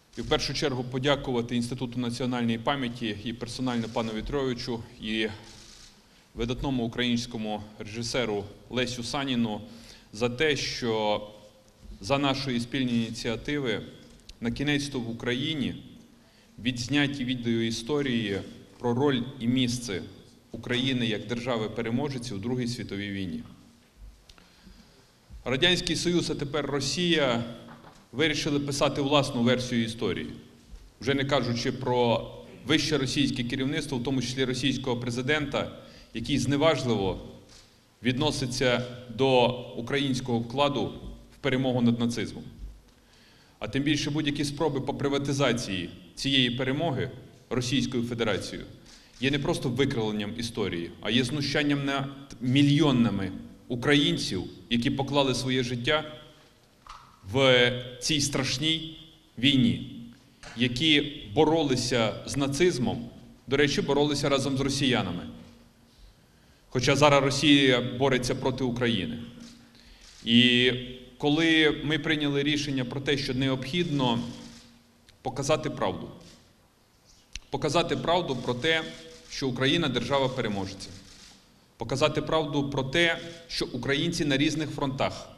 І в першу чергу подякувати Інституту національної пам'яті і персонально пану В'ятровичу, і видатному українському режисеру Лесю Саніну за те, що за нашої спільної ініціативи на-кінець-то в Україні відзняті відеоісторії про роль і місце України як держави-переможеці у Другій світовій війні. Радянський Союз, а тепер Росія, вирішили писати власну версію історії, вже не кажучи про вище російське керівництво, в тому числі російського президента, який зневажливо відноситься до українського вкладу в перемогу над нацизмом. А тим більше будь-які спроби по приватизації цієї перемоги Російською Федерацією є не просто викривленням історії, а є знущанням над мільйонами українців, які поклали своє життя в цій страшній війні, які боролися з нацизмом, до речі, боролися разом з росіянами. Хоча зараз Росія бореться проти України. І коли ми прийняли рішення про те, що необхідно показати правду. Показати правду про те, що Україна – держава-переможеця. Показати правду про те, що українці на різних фронтах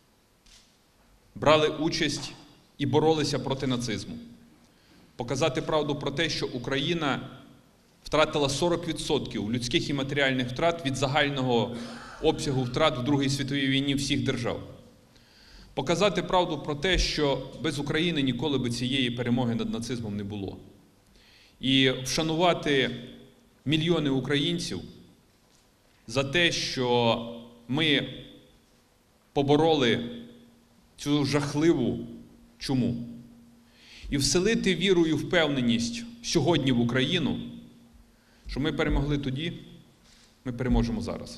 брали участь і боролися проти нацизму. Показати правду про те, що Україна втратила 40% людських і матеріальних втрат від загального обсягу втрат в Другій світовій війні всіх держав. Показати правду про те, що без України ніколи би цієї перемоги над нацизмом не було. І вшанувати мільйони українців за те, що ми побороли цю жахливу чуму. І вселити віру і впевненість сьогодні в Україну, що ми перемогли тоді, ми переможемо зараз.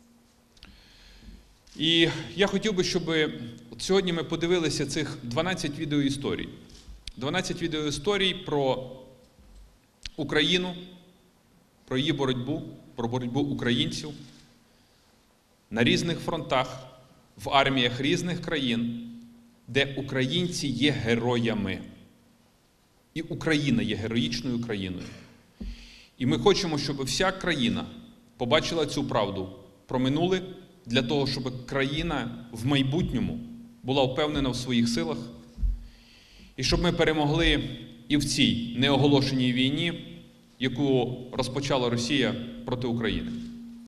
І я хотів би, щоб сьогодні ми подивилися цих 12 відеоісторій. 12 відеоісторій про Україну, про її боротьбу, про боротьбу українців на різних фронтах, в арміях різних країн, де українці є героями. І Україна є героїчною країною. І ми хочемо, щоб вся країна побачила цю правду про минуле, для того, щоб країна в майбутньому була впевнена в своїх силах, і щоб ми перемогли і в цій неоголошеній війні, яку розпочала Росія проти України.